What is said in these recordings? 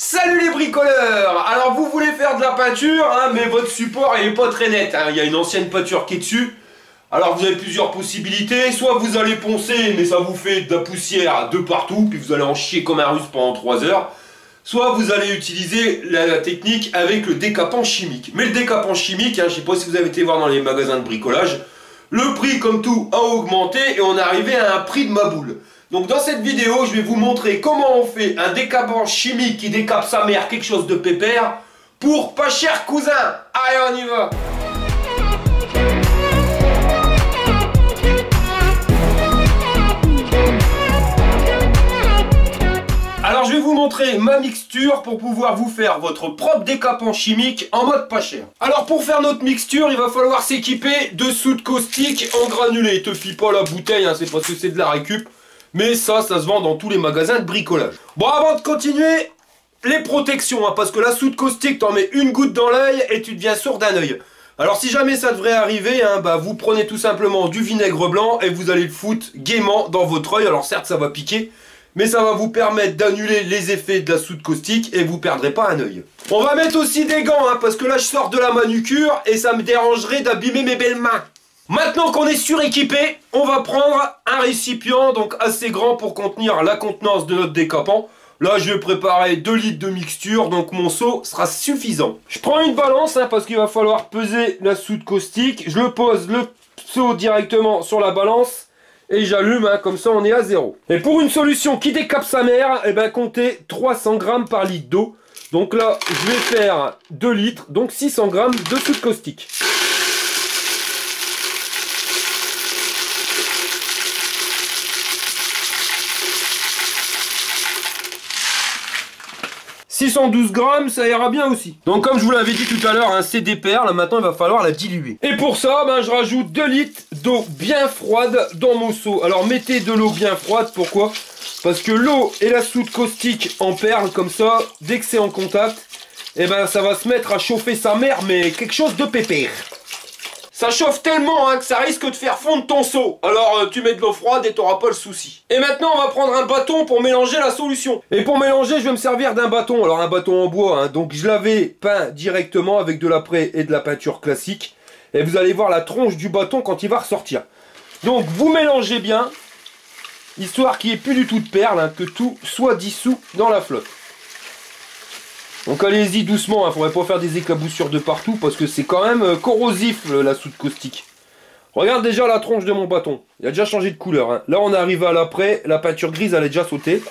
Salut les bricoleurs! Alors vous voulez faire de la peinture, hein, mais votre support il est pas très net, hein. Il y a une ancienne peinture qui est dessus. Alors vous avez plusieurs possibilités, soit vous allez poncer mais ça vous fait de la poussière de partout, puis vous allez en chier comme un russe pendant 3 heures. Soit vous allez utiliser la technique avec le décapant chimique. Mais le décapant chimique, hein, je sais pas si vous avez été voir dans les magasins de bricolage, le prix comme tout a augmenté et on est arrivé à un prix de ma boule. Donc dans cette vidéo, je vais vous montrer comment on fait un décapant chimique qui décape sa mère, quelque chose de pépère, pour pas cher cousin. Allez, on y va. Alors je vais vous montrer ma mixture pour pouvoir vous faire votre propre décapant chimique en mode pas cher. Alors pour faire notre mixture, il va falloir s'équiper de soude caustique en granulé. Te fie pas la bouteille, hein, c'est parce que c'est de la récup. Mais ça se vend dans tous les magasins de bricolage. Bon, avant de continuer, les protections, hein, parce que la soude caustique, t'en mets une goutte dans l'œil et tu deviens sourd d'un œil. Alors si jamais ça devrait arriver, hein, bah, vous prenez tout simplement du vinaigre blanc et vous allez le foutre gaiement dans votre œil. Alors certes, ça va piquer, mais ça va vous permettre d'annuler les effets de la soude caustique et vous perdrez pas un œil. On va mettre aussi des gants, hein, parce que là je sors de la manucure et ça me dérangerait d'abîmer mes belles mains. Maintenant qu'on est suréquipé, on va prendre un récipient donc assez grand pour contenir la contenance de notre décapant. Là, je vais préparer 2 litres de mixture, donc mon seau sera suffisant. Je prends une balance, hein, parce qu'il va falloir peser la soude caustique. Je pose le seau directement sur la balance et j'allume, hein, comme ça on est à 0. Et pour une solution qui décape sa mère, eh ben, comptez 300 grammes par litre d'eau. Donc là, je vais faire 2 litres, donc 600 grammes de soude caustique. 612 grammes, ça ira bien aussi. Donc comme je vous l'avais dit tout à l'heure, hein, c'est des perles, maintenant il va falloir la diluer. Et pour ça, ben, je rajoute 2 litres d'eau bien froide dans mon seau. Alors mettez de l'eau bien froide, pourquoi? Parce que l'eau et la soude caustique en perles comme ça, dès que c'est en contact, et ben ça va se mettre à chauffer sa mère, mais quelque chose de pépère. Ça chauffe tellement, hein, que ça risque de faire fondre ton seau. Alors tu mets de l'eau froide et t'auras pas le souci. Et maintenant on va prendre un bâton pour mélanger la solution. Et pour mélanger, je vais me servir d'un bâton. Alors un bâton en bois, hein, donc je l'avais peint directement avec de l'apprêt et de la peinture classique. Et vous allez voir la tronche du bâton quand il va ressortir. Donc vous mélangez bien, histoire qu'il n'y ait plus du tout de perles, hein, que tout soit dissous dans la flotte. Donc allez-y doucement, hein, faudrait pas faire des éclaboussures de partout parce que c'est quand même corrosif la soude caustique. Regarde déjà la tronche de mon bâton, il a déjà changé de couleur, hein. Là on arrive à l'après, la peinture grise elle est déjà sautée.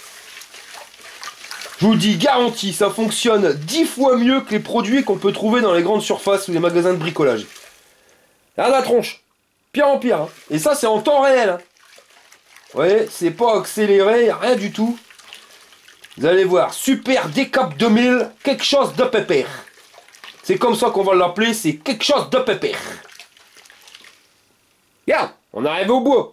Je vous dis garanti, ça fonctionne 10 fois mieux que les produits qu'on peut trouver dans les grandes surfaces ou les magasins de bricolage. Regarde la tronche, pire en pire, hein. Et ça c'est en temps réel, hein. Vous voyez, c'est pas accéléré, rien du tout. Vous allez voir, super décap 2000, quelque chose de pépère. C'est comme ça qu'on va l'appeler, c'est quelque chose de pépère. Regarde, on arrive au bout.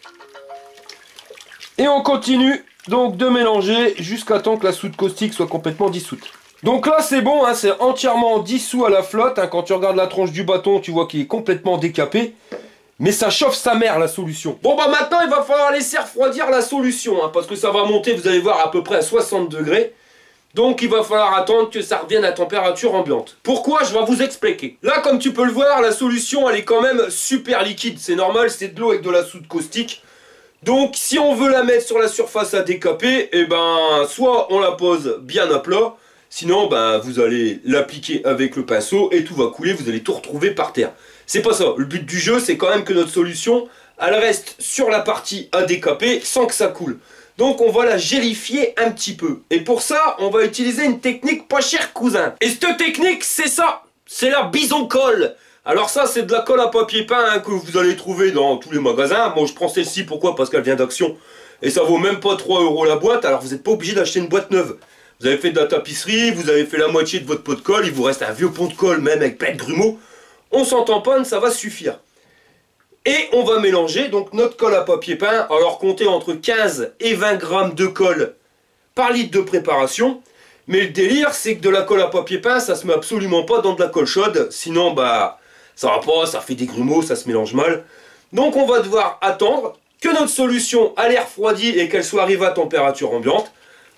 Et on continue donc de mélanger jusqu'à temps que la soude caustique soit complètement dissoute. Donc là c'est bon, hein, c'est entièrement dissous à la flotte, hein. Quand tu regardes la tronche du bâton, tu vois qu'il est complètement décapé. Mais ça chauffe sa mère la solution. Bon bah maintenant il va falloir laisser refroidir la solution, hein, parce que ça va monter, vous allez voir, à peu près à 60 degrés. Donc il va falloir attendre que ça revienne à température ambiante. Pourquoi? Je vais vous expliquer. Là comme tu peux le voir, la solution elle est quand même super liquide. C'est normal, c'est de l'eau avec de la soude caustique. Donc si on veut la mettre sur la surface à décaper, et ben soit on la pose bien à plat, sinon ben, vous allez l'appliquer avec le pinceau et tout va couler, vous allez tout retrouver par terre. C'est pas ça, le but du jeu c'est quand même que notre solution elle reste sur la partie à décaper sans que ça coule. Donc on va la gélifier un petit peu. Et pour ça on va utiliser une technique pas chère cousin. Et cette technique c'est ça, c'est la bison colle. Alors ça c'est de la colle à papier peint, hein, que vous allez trouver dans tous les magasins. Moi je prends celle-ci, pourquoi? Parce qu'elle vient d'Action. Et ça vaut même pas 3 € la boîte, alors vous n'êtes pas obligé d'acheter une boîte neuve. Vous avez fait de la tapisserie, vous avez fait la moitié de votre pot de colle, il vous reste un vieux pot de colle même avec plein de grumeaux. On s'en tamponne, ça va suffire. Et on va mélanger donc notre colle à papier peint. Alors comptez entre 15 et 20 grammes de colle par litre de préparation. Mais le délire c'est que de la colle à papier peint ça se met absolument pas dans de la colle chaude. Sinon bah ça va pas, ça fait des grumeaux, ça se mélange mal. Donc on va devoir attendre que notre solution a l'air refroidie et qu'elle soit arrivée à température ambiante.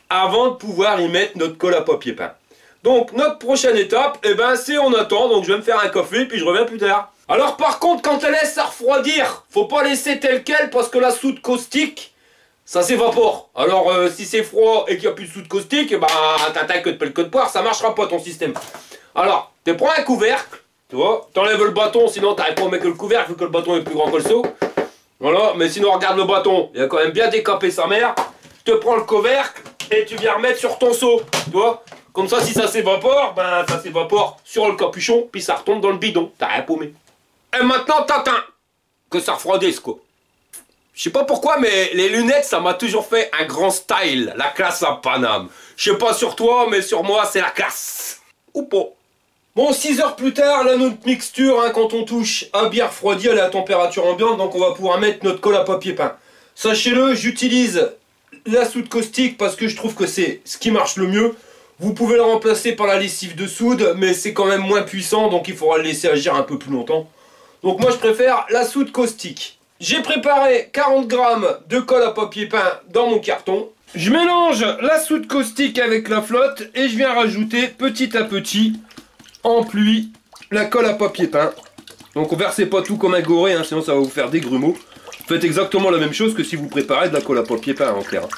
avant de pouvoir y mettre notre colle à papier peint. Donc notre prochaine étape, eh ben, c'est on attend, donc je vais me faire un café puis je reviens plus tard. Alors par contre, quand elle laisse à refroidir, faut pas laisser tel quel parce que la soude caustique, ça s'évapore. Alors si c'est froid et qu'il n'y a plus de soude caustique, bah t'attaques que de pelle que de poire, ça marchera pas ton système. Alors, tu prends un couvercle, tu vois, t'enlèves le bâton, sinon t'arrives pas à mettre que le couvercle vu que le bâton est plus grand que le seau. Voilà, mais sinon regarde le bâton, il a quand même bien décapé sa mère. Tu te prends le couvercle et tu viens remettre sur ton seau, tu vois. Comme ça, si ça s'évapore, ben ça s'évapore sur le capuchon, puis ça retombe dans le bidon. T'as rien paumé. Et maintenant, t'attends que ça refroidisse, quoi. Je sais pas pourquoi, mais les lunettes, ça m'a toujours fait un grand style. La classe à Paname. Je sais pas sur toi, mais sur moi, c'est la classe. Ou pas. Bon, 6 heures plus tard, là, notre mixture, hein, quand on touche à bien refroidi, elle est à température ambiante, donc on va pouvoir mettre notre colle à papier peint. Sachez-le, j'utilise la soude caustique parce que je trouve que c'est ce qui marche le mieux. Vous pouvez le remplacer par la lessive de soude, mais c'est quand même moins puissant, donc il faudra le laisser agir un peu plus longtemps. Donc moi je préfère la soude caustique. J'ai préparé 40 grammes de colle à papier peint dans mon carton. Je mélange la soude caustique avec la flotte et je viens rajouter petit à petit, en pluie, la colle à papier peint. Donc versez pas tout comme un goré, hein, sinon ça va vous faire des grumeaux. Faites exactement la même chose que si vous préparez de la colle à papier peint en clair.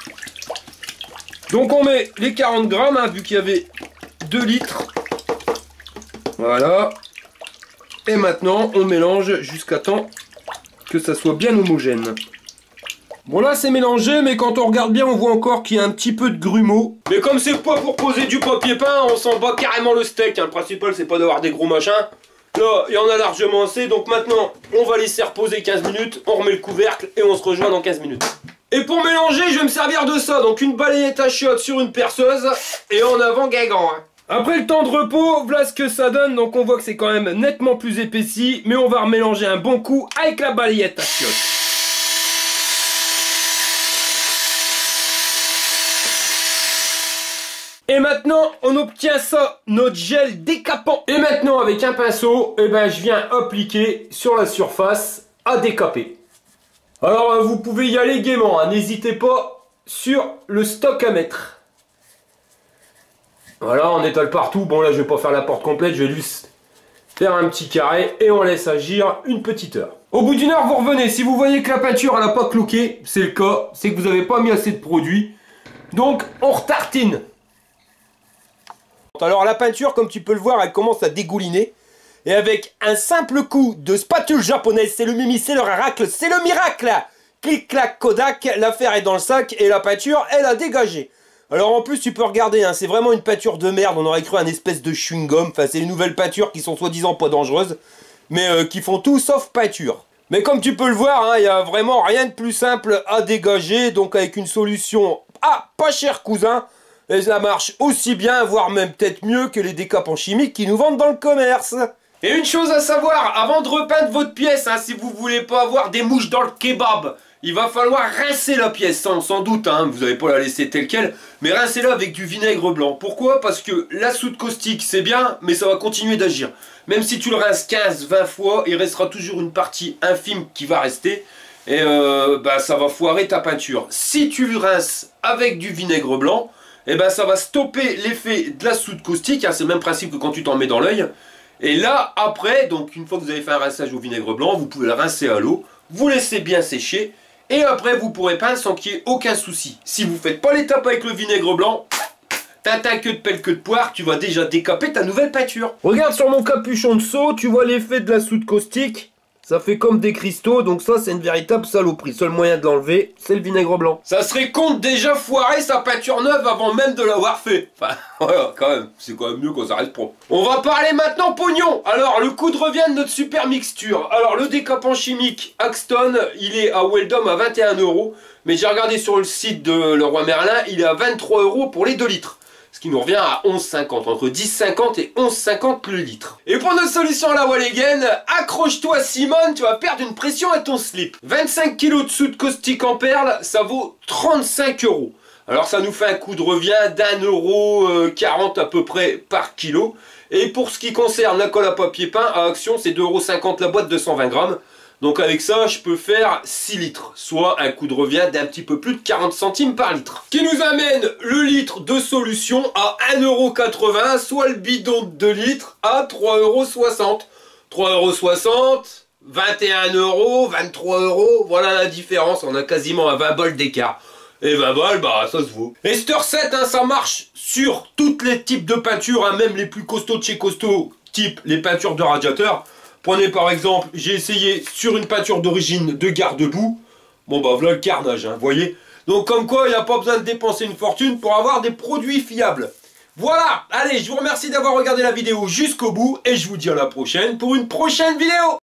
Donc on met les 40 grammes, hein, vu qu'il y avait 2 litres. Voilà. Et maintenant, on mélange jusqu'à temps que ça soit bien homogène. Bon là, c'est mélangé, mais quand on regarde bien, on voit encore qu'il y a un petit peu de grumeaux. Mais comme c'est pas pour poser du papier peint, on s'en bat carrément le steak. Hein. Le principal, c'est pas d'avoir des gros machins. Là, il y en a largement assez. Donc maintenant, on va laisser reposer 15 minutes. On remet le couvercle et on se rejoint dans 15 minutes. Et pour mélanger, je vais me servir de ça. Donc une balayette à chiottes sur une perceuse et en avant Guingamp. Hein. Après le temps de repos, voilà ce que ça donne. Donc on voit que c'est quand même nettement plus épaissi. Mais on va remélanger un bon coup avec la balayette à chiottes. Et maintenant, on obtient ça, notre gel décapant. Et maintenant, avec un pinceau, eh ben, je viens appliquer sur la surface à décaper. Alors vous pouvez y aller gaiement, hein. N'hésitez pas sur le stock à mettre. Voilà, on étale partout. Bon là je vais pas faire la porte complète, je vais juste faire un petit carré et on laisse agir une petite heure. Au bout d'une heure vous revenez, si vous voyez que la peinture elle n'a pas cloqué, c'est le cas, c'est que vous n'avez pas mis assez de produit. Donc on retartine. Alors la peinture, comme tu peux le voir, elle commence à dégouliner. Et avec un simple coup de spatule japonaise, c'est le mimi, c'est le racle, c'est le miracle. Clic-clac Kodak, l'affaire est dans le sac et la peinture, elle a dégagé. Alors en plus, tu peux regarder, hein, c'est vraiment une peinture de merde. On aurait cru un espèce de chewing-gum. Enfin, c'est les nouvelles peintures qui sont soi-disant pas dangereuses, mais qui font tout sauf peinture. Mais comme tu peux le voir, hein, il n'y a vraiment rien de plus simple à dégager. Donc avec une solution pas cher cousin, et ça marche aussi bien, voire même peut-être mieux que les décapants chimiques qui nous vendent dans le commerce. Et une chose à savoir, avant de repeindre votre pièce, hein, si vous voulez pas avoir des mouches dans le kebab, il va falloir rincer la pièce, sans doute, hein, vous n'allez pas la laisser telle quelle, mais rincez-la avec du vinaigre blanc. Pourquoi? Parce que la soude caustique, c'est bien, mais ça va continuer d'agir. Même si tu le rinces 15-20 fois, il restera toujours une partie infime qui va rester, et ça va foirer ta peinture. Si tu le rinces avec du vinaigre blanc, et ça va stopper l'effet de la soude caustique, hein, c'est le même principe que quand tu t'en mets dans l'œil. Et là, après, donc une fois que vous avez fait un rinçage au vinaigre blanc, vous pouvez le rincer à l'eau, vous laissez bien sécher, et après vous pourrez peindre sans qu'il y ait aucun souci. Si vous ne faites pas l'étape avec le vinaigre blanc, t'as que de pelle que de poire, tu vas déjà décaper ta nouvelle peinture. Regarde sur mon capuchon de seau, tu vois l'effet de la soude caustique. Ça fait comme des cristaux, donc ça c'est une véritable saloperie. Seul moyen de l'enlever, c'est le vinaigre blanc. Ça serait con de déjà foirer sa peinture neuve avant même de l'avoir fait. Enfin, voilà, quand même, c'est quand même mieux quand ça reste propre. On va parler maintenant pognon. Alors, le coup de revient de notre super mixture. Alors, le décapant chimique Axton, il est à Weldom à 21 €. Mais j'ai regardé sur le site de Leroy Merlin, il est à 23 € pour les 2 litres. Ce qui nous revient à 11,50, entre 10,50 et 11,50 le litre. Et pour notre solution à la Walligen, accroche-toi Simone, tu vas perdre une pression à ton slip. 25 kg de soude caustique en perles, ça vaut 35 €. Alors ça nous fait un coût de revient d'1,40 € à peu près par kilo. Et pour ce qui concerne la colle à papier peint, à Action, c'est 2,50 € la boîte de 120 grammes. Donc avec ça, je peux faire 6 litres, soit un coût de revient d'un petit peu plus de 40 centimes par litre. Ce qui nous amène le litre de solution à 1,80 €, soit le bidon de 2 litres à 3,60 €. 3,60 €, 21 €, 23 €, voilà la différence, on a quasiment un 20 bols d'écart. Et 20 balles, bah ça se vaut. Et cette recette, hein, ça marche sur tous les types de peintures, hein, même les plus costauds de chez costaud, type les peintures de radiateur. Prenez par exemple, j'ai essayé sur une peinture d'origine de garde-boue. Bon bah voilà le carnage, hein, vous voyez. Donc comme quoi, il n'y a pas besoin de dépenser une fortune pour avoir des produits fiables. Voilà, allez, je vous remercie d'avoir regardé la vidéo jusqu'au bout et je vous dis à la prochaine pour une prochaine vidéo.